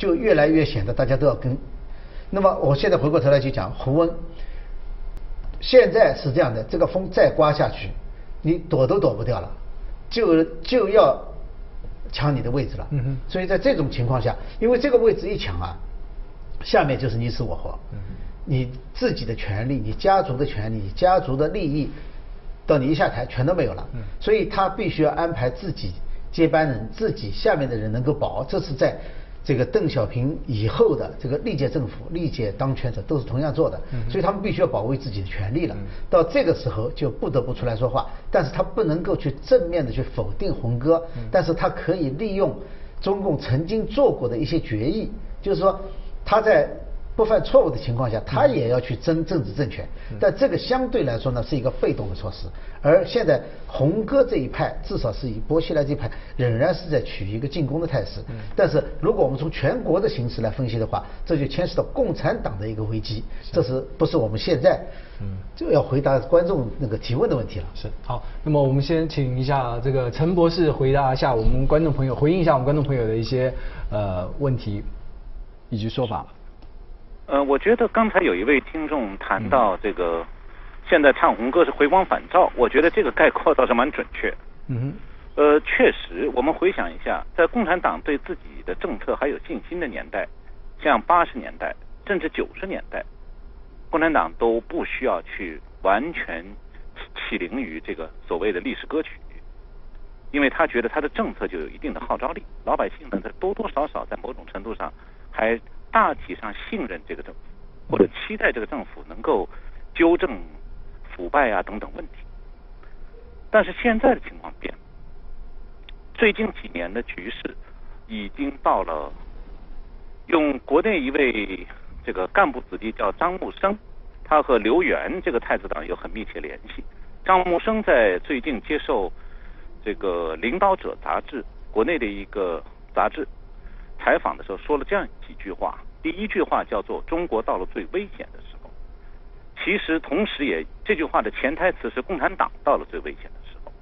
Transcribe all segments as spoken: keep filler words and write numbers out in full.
就越来越显得大家都要跟。那么我现在回过头来就讲胡温，现在是这样的，这个风再刮下去，你躲都躲不掉了，就就要抢你的位置了。嗯哼。所以在这种情况下，因为这个位置一抢啊，下面就是你死我活。嗯。你自己的权利，你家族的权利，你家族的利益，到你一下台全都没有了。嗯。所以他必须要安排自己接班人，自己下面的人能够保，这是在这个邓小平以后的这个历届政府、历届当权者都是同样做的，所以他们必须要保卫自己的权利了。到这个时候就不得不出来说话，但是他不能够去正面的去否定洪哥，但是他可以利用中共曾经做过的一些决议，就是说他在不犯错误的情况下，他也要去争政治正确，但这个相对来说呢是一个被动的措施。而现在洪哥这一派，至少是以薄熙来这一派，仍然是在取一个进攻的态势。但是如果我们从全国的形势来分析的话，这就牵涉到共产党的一个危机，这是不是我们现在嗯就要回答观众那个提问的问题了？ 是。好，那么我们先请一下这个陈博士回答一下我们观众朋友，回应一下我们观众朋友的一些呃问题以及说法。 呃，我觉得刚才有一位听众谈到这个，嗯、现在唱红歌是回光返照，我觉得这个概括倒是蛮准确。嗯哼。呃，确实，我们回想一下，在共产党对自己的政策还有信心的年代，像八十年代甚至九十年代，共产党都不需要去完全起灵于这个所谓的历史歌曲，因为他觉得他的政策就有一定的号召力，老百姓呢，他多多少少在某种程度上还大体上信任这个政府，或者期待这个政府能够纠正腐败啊等等问题。但是现在的情况变了，最近几年的局势已经到了，用国内一位这个干部子弟叫张木生，他和刘源这个太子党有很密切联系。张木生在最近接受这个《领导者》杂志国内的一个杂志采访的时候说了这样几句话。第一句话叫做中国到了最危险的时候，其实同时也这句话的潜台词是共产党到了最危险的时候，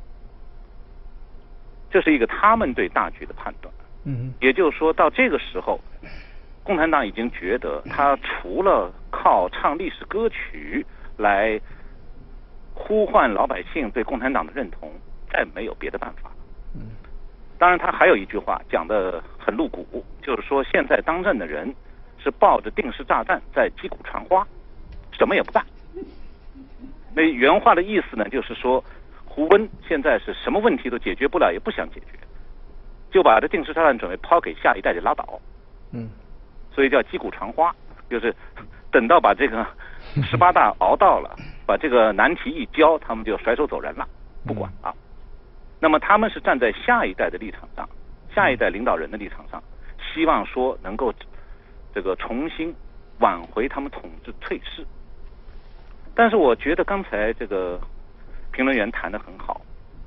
这是一个他们对大局的判断。嗯，也就是说到这个时候，共产党已经觉得他除了靠唱历史歌曲来呼唤老百姓对共产党的认同，再没有别的办法。嗯，当然他还有一句话讲得很露骨，就是说现在当政的人是抱着定时炸弹在击鼓传花，什么也不干。那原话的意思呢，就是说胡温现在是什么问题都解决不了，也不想解决，就把这定时炸弹准备抛给下一代就拉倒。嗯，所以叫击鼓传花，就是等到把这个十八大熬到了，把这个难题一交，他们就甩手走人了，不管了。那么他们是站在下一代的立场上，下一代领导人的立场上，希望说能够这个重新挽回他们统治退势。但是我觉得刚才这个评论员谈得很好，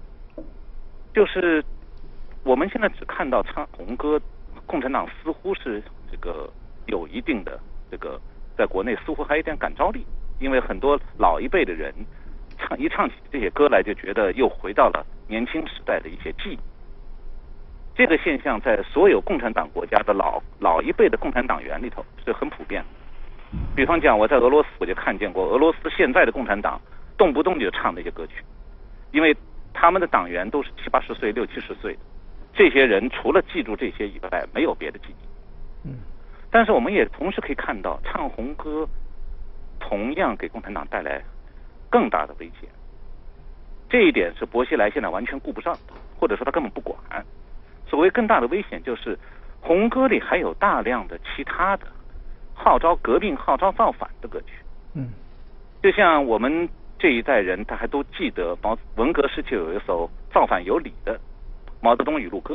就是我们现在只看到唱红歌，共产党似乎是这个有一定的这个在国内似乎还有一点感召力，因为很多老一辈的人唱一唱起这些歌来，就觉得又回到了年轻时代的一些记忆。这个现象在所有共产党国家的老老一辈的共产党员里头是很普遍的。比方讲，我在俄罗斯我就看见过，俄罗斯现在的共产党动不动就唱那些歌曲，因为他们的党员都是七八十岁、六七十岁的，这些人除了记住这些以外，没有别的记忆。嗯，但是我们也同时可以看到，唱红歌同样给共产党带来更大的危险。这一点是薄熙来现在完全顾不上的，或者说他根本不管。所谓更大的危险，就是红歌里还有大量的其他的号召革命、号召造反的歌曲。嗯，就像我们这一代人，他还都记得毛文革时期有一首造反有理的毛泽东语录歌。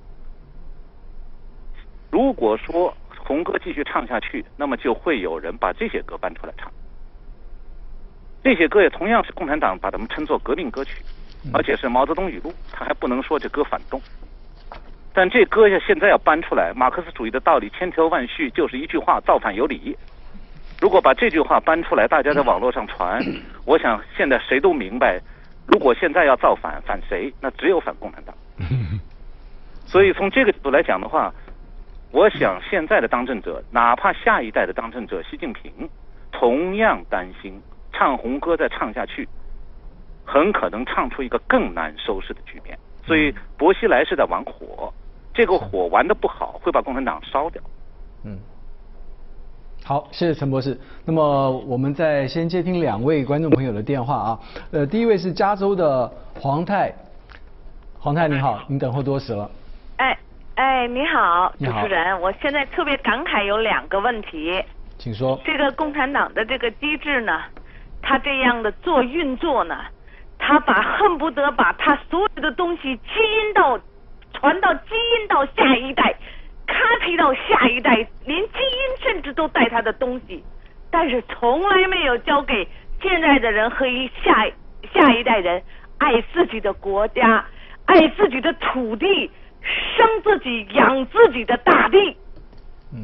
如果说红歌继续唱下去，那么就会有人把这些歌搬出来唱。这些歌也同样是共产党把他们称作革命歌曲，而且是毛泽东语录，他还不能说这歌反动。但这歌要现在要搬出来，马克思主义的道理千条万绪，就是一句话：造反有理。如果把这句话搬出来，大家在网络上传，我想现在谁都明白，如果现在要造反，反谁？那只有反共产党。所以从这个角度来讲的话， 我想现在的当政者，哪怕下一代的当政者习近平，同样担心唱红歌再唱下去，很可能唱出一个更难收拾的局面。所以薄熙来是在玩火，这个火玩得不好，会把共产党烧掉。 嗯。好，谢谢陈博士。那么我们再先接听两位观众朋友的电话啊。呃，第一位是加州的黄太，黄太你好，您等候多时了。 哎哎，你好， 你好主持人，我现在特别感慨有两个问题。 请说。 这个共产党的这个机制呢，他这样的做运作呢，他把恨不得把他所有的东西基因到传到基因到下一代。copy 到下一代，连基因甚至都带他的东西，但是从来没有教给现在的人和下下一代人爱自己的国家，爱自己的土地，生自己养自己的大地。 嗯，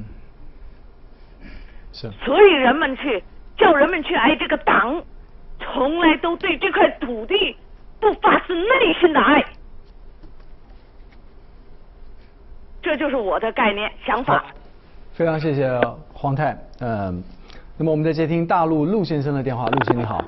是。 所以人们去叫人们去爱这个党，从来都对这块土地不发自内心的爱。这就是我的概念想法。 非常谢谢黄太。嗯，那么我们再接听大陆陆先生的电话。陆先生你好。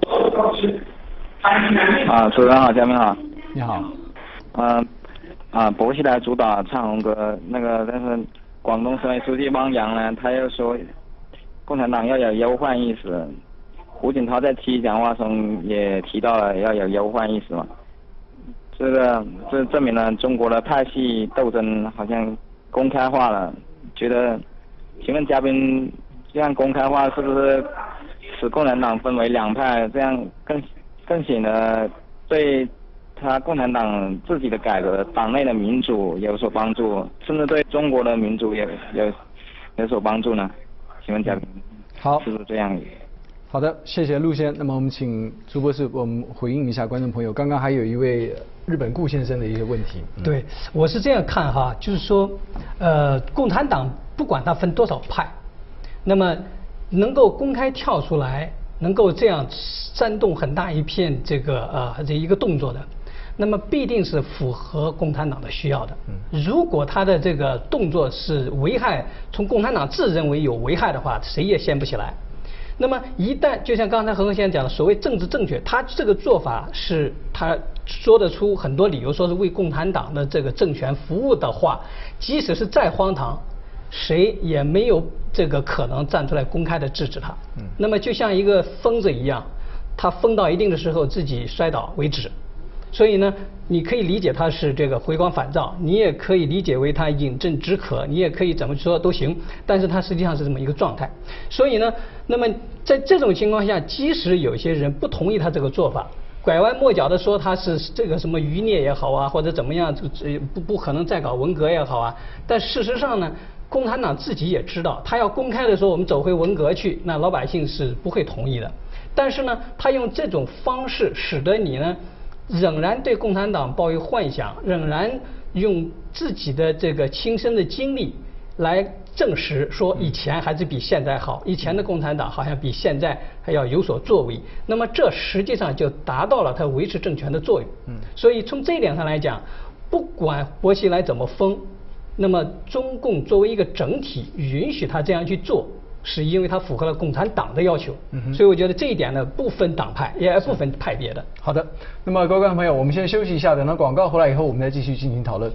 啊，主持人好，嘉宾好。 你好。 嗯啊，薄熙来主打唱红歌，那个但是广东省委书记汪洋呢，他又说共产党要有忧患意识。胡锦涛在提讲话中也提到了要有忧患意识嘛。这个这证明了中国的派系斗争好像公开化了，觉得，请问嘉宾，这样公开化是不是使共产党分为两派，这样更更显得对他共产党自己的改革、党内的民主有所帮助，甚至对中国的民主也有有所帮助呢？请问嘉宾， 好， 是不是这样？ 好的，谢谢陆先。那么我们请朱博士，我们回应一下观众朋友。刚刚还有一位日本顾先生的一些问题。 嗯、对，我是这样看哈，就是说，呃，共产党不管它分多少派，那么能够公开跳出来，能够这样煽动很大一片这个呃这一个动作的，那么必定是符合共产党的需要的。嗯、如果他的这个动作是危害，从共产党自认为有危害的话，谁也掀不起来。那么一旦就像刚才何恒先生讲的，所谓政治正确，他这个做法是他说得出很多理由，说是为共产党的这个政权服务的话，即使是再荒唐，谁也没有这个可能站出来公开的制止他。嗯。那么就像一个疯子一样，他疯到一定的时候自己摔倒为止。所以呢，你可以理解他是这个回光返照，你也可以理解为他饮鸩止渴，你也可以怎么说都行，但是他实际上是这么一个状态。所以呢，那么在这种情况下，即使有些人不同意他这个做法，拐弯抹角的说他是这个什么余孽也好啊，或者怎么样，不不可能再搞文革也好啊，但事实上呢，共产党自己也知道，他要公开的说我们走回文革去，那老百姓是不会同意的。但是呢，他用这种方式使得你呢，仍然对共产党抱有幻想，仍然用自己的这个亲身的经历来证实说以前还是比现在好，以前的共产党好像比现在还要有所作为。那么这实际上就达到了他维持政权的作用。嗯，所以从这一点上来讲，不管薄熙来怎么封，那么中共作为一个整体允许他这样去做，是因为它符合了共产党的要求。嗯、所以我觉得这一点呢，不分党派，也不分派别的。 好的，那么各位观众朋友，我们先休息一下，等到广告回来以后，我们再继续进行讨论。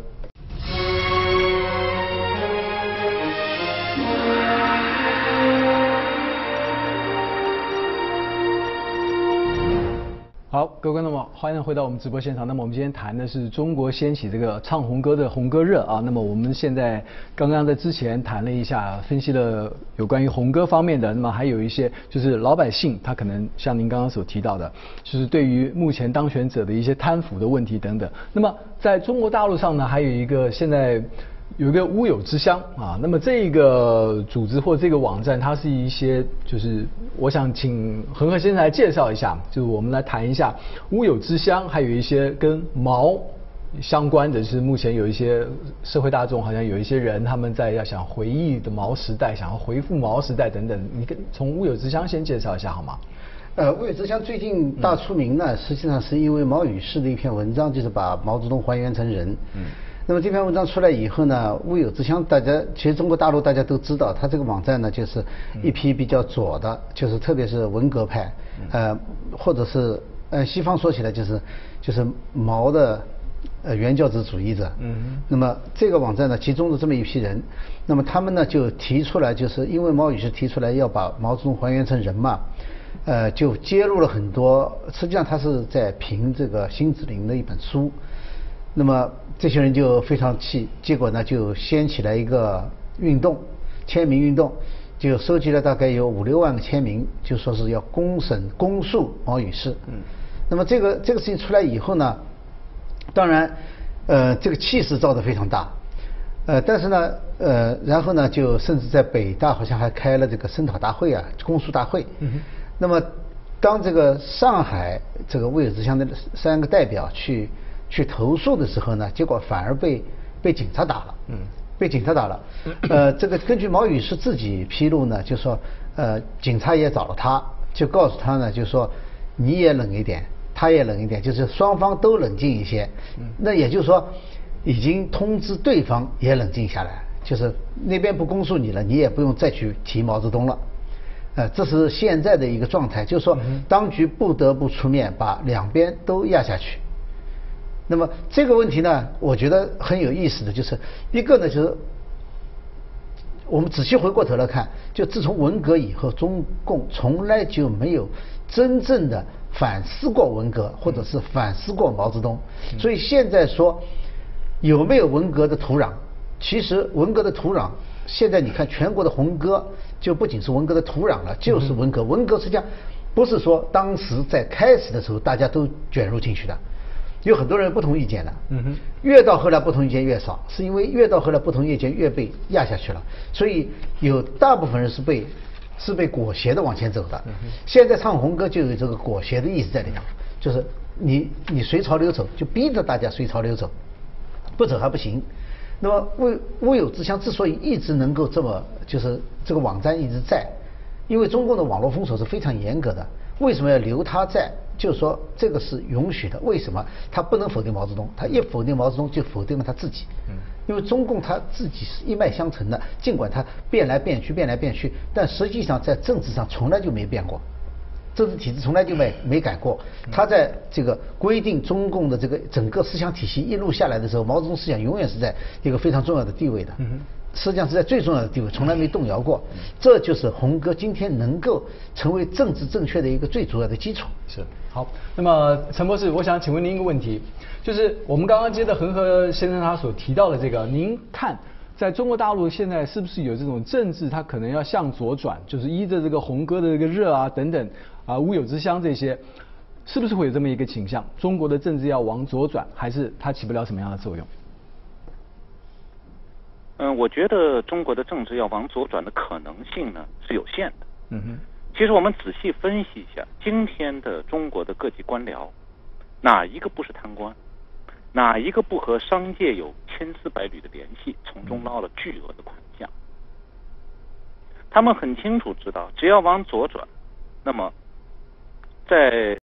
好，各位观众们，欢迎回到我们直播现场。那么我们今天谈的是中国掀起这个唱红歌的红歌热啊。那么我们现在刚刚在之前谈了一下，分析了有关于红歌方面的，那么还有一些就是老百姓他可能像您刚刚所提到的，就是对于目前当选者的一些贪腐的问题等等。那么在中国大陆上呢，还有一个现在有一个乌有之乡啊，那么这个组织或这个网站，它是一些就是我想请恒河先生来介绍一下，就是我们来谈一下乌有之乡，还有一些跟毛相关的，就是目前有一些社会大众好像有一些人他们在要想回忆的毛时代，想要回复毛时代等等，你跟从乌有之乡先介绍一下好吗？ 呃，乌有之乡最近大出名呢，嗯、实际上是因为毛宇士的一篇文章，就是把毛泽东还原成人。嗯。 那么这篇文章出来以后呢，乌有之乡，大家其实中国大陆大家都知道，它这个网站呢就是一批比较左的，就是特别是文革派，呃，或者是呃西方说起来就是就是毛的呃原教旨主义者。嗯。那么这个网站呢，其中的这么一批人，那么他们呢就提出来，就是因为毛宇是提出来要把毛泽东还原成人嘛。呃，就揭露了很多，实际上他是在评这个辛子霖的一本书，那么这些人就非常气，结果呢就掀起来一个运动，签名运动，就收集了大概有五六万个签名，就说是要公审公诉毛宇士。嗯，那么这个这个事情出来以后呢，当然，呃，这个气势造得非常大，呃，但是呢，呃，然后呢，就甚至在北大好像还开了这个声讨大会啊，公诉大会。嗯。那么，当这个上海这个乌有之乡的三个代表去去投诉的时候呢，结果反而被被警察打了。嗯，被警察打了。呃，这个根据毛宇士自己披露呢，就说呃，警察也找了他，就告诉他呢，就说你也冷一点，他也冷一点，就是双方都冷静一些。嗯，那也就是说，已经通知对方也冷静下来，就是那边不公诉你了，你也不用再去提毛泽东了。呃，这是现在的一个状态，就是说，当局不得不出面把两边都压下去。那么这个问题呢，我觉得很有意思的，就是一个呢，就是我们仔细回过头来看，就自从文革以后，中共从来就没有真正的反思过文革，或者是反思过毛泽东。所以现在说有没有文革的土壤，其实文革的土壤，现在你看全国的红歌。就不仅是文革的土壤了，就是文革。文革实际上不是说当时在开始的时候大家都卷入进去的，有很多人不同意见的。嗯哼。越到后来不同意见越少，是因为越到后来不同意见越被压下去了，所以有大部分人是被是被裹挟的往前走的。嗯哼。现在唱红歌就有这个裹挟的意思在里头，就是你你随潮流走，就逼着大家随潮流走，不走还不行。那么乌乌有之乡之所以一直能够这么，就是这个网站一直在，因为中共的网络封锁是非常严格的。为什么要留它在？就是说这个是允许的。为什么？他不能否定毛泽东，他一否定毛泽东就否定了他自己。嗯。因为中共他自己是一脉相承的，尽管他变来变去，变来变去，但实际上在政治上从来就没变过。政治体制从来就没没改过，他在这个规定中共的这个整个思想体系一路下来的时候，毛泽东思想永远是在一个非常重要的地位的，实际上是在最重要的地位，从来没动摇过。这就是红歌今天能够成为政治正确的一个最主要的基础。 是。好，那么陈博士，我想请问您一个问题，就是我们刚刚接着恒河先生他所提到的这个，您看在中国大陆现在是不是有这种政治，它可能要向左转，就是依着这个红歌的这个热啊等等啊乌有之乡这些，是不是会有这么一个倾向？中国的政治要往左转，还是它起不了什么样的作用？ 嗯，我觉得中国的政治要往左转的可能性呢是有限的。 嗯哼。 其实我们仔细分析一下，今天的中国的各级官僚，哪一个不是贪官？哪一个不和商界有千丝百缕的联系，从中捞了巨额的款项？他们很清楚知道，只要往左转，那么在